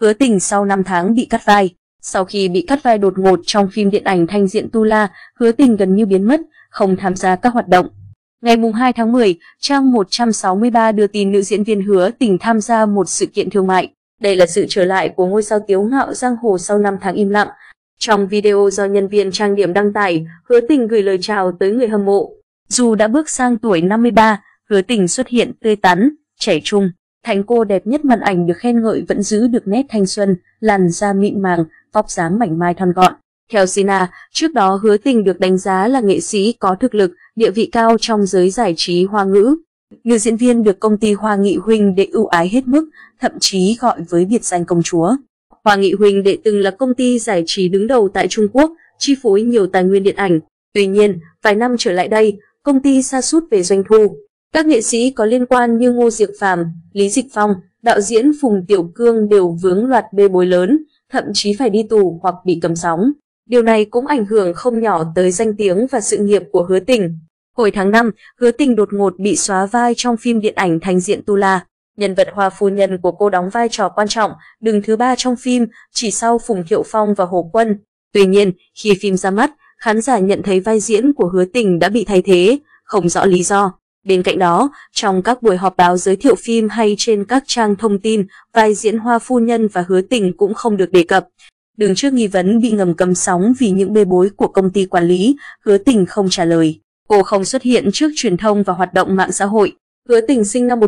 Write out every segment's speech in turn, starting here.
Hứa Tình sau 5 tháng bị cắt vai. Sau khi bị cắt vai đột ngột trong phim điện ảnh Thanh Diện Tu La, Hứa Tình gần như biến mất, không tham gia các hoạt động. Ngày 2 tháng 10, trang 163 đưa tin nữ diễn viên Hứa Tình tham gia một sự kiện thương mại. Đây là sự trở lại của ngôi sao tiếu ngạo giang hồ sau 5 tháng im lặng. Trong video do nhân viên trang điểm đăng tải, Hứa Tình gửi lời chào tới người hâm mộ. Dù đã bước sang tuổi 53, Hứa Tình xuất hiện tươi tắn, trẻ trung. Thành cô đẹp nhất màn ảnh được khen ngợi vẫn giữ được nét thanh xuân, làn da mịn màng, vóc dáng mảnh mai thon gọn. Theo Sina, trước đó Hứa Tình được đánh giá là nghệ sĩ có thực lực, địa vị cao trong giới giải trí Hoa ngữ. Nữ diễn viên được công ty Hoa Nghị Huynh Đệ ưu ái hết mức, thậm chí gọi với biệt danh công chúa. Hoa Nghị Huynh Đệ từng là công ty giải trí đứng đầu tại Trung Quốc, chi phối nhiều tài nguyên điện ảnh. Tuy nhiên, vài năm trở lại đây, công ty sa sút về doanh thu. Các nghệ sĩ có liên quan như Ngô Diệc Phàm, Lý Dịch Phong, đạo diễn Phùng Tiểu Cương đều vướng loạt bê bối lớn, thậm chí phải đi tù hoặc bị cấm sóng. Điều này cũng ảnh hưởng không nhỏ tới danh tiếng và sự nghiệp của Hứa Tình. Hồi tháng 5, Hứa Tình đột ngột bị xóa vai trong phim điện ảnh Thanh Diện Tu La. Nhân vật Hoa phu nhân của cô đóng vai trò quan trọng, đứng thứ 3 trong phim, chỉ sau Phùng Thiệu Phong và Hồ Quân. Tuy nhiên, khi phim ra mắt, khán giả nhận thấy vai diễn của Hứa Tình đã bị thay thế, không rõ lý do. Bên cạnh đó, trong các buổi họp báo giới thiệu phim hay trên các trang thông tin, vai diễn Hoa phu nhân và Hứa Tình cũng không được đề cập. Đứng trước nghi vấn bị ngầm cấm sóng vì những bê bối của công ty quản lý, Hứa Tình không trả lời. Cô không xuất hiện trước truyền thông và hoạt động mạng xã hội. Hứa Tình sinh năm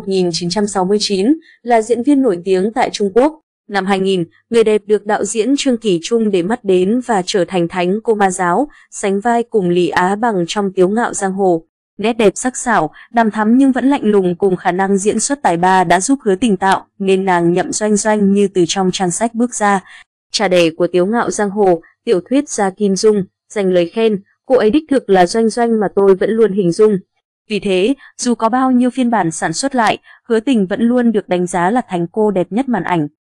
1969, là diễn viên nổi tiếng tại Trung Quốc. Năm 2000, người đẹp được đạo diễn Trương Kỳ Trung để mắt đến và trở thành thánh cô ma giáo, sánh vai cùng Lý Á Bằng trong Tiếu Ngạo Giang Hồ. Nét đẹp sắc sảo, đằm thắm nhưng vẫn lạnh lùng cùng khả năng diễn xuất tài ba đã giúp Hứa Tình tạo nên nàng Nhậm Doanh Doanh như từ trong trang sách bước ra. Cha đẻ của Tiếu Ngạo Giang Hồ, tiểu thuyết gia Kim Dung, dành lời khen, cô ấy đích thực là Doanh Doanh mà tôi vẫn luôn hình dung. Vì thế, dù có bao nhiêu phiên bản sản xuất lại, Hứa Tình vẫn luôn được đánh giá là thánh cô đẹp nhất màn ảnh.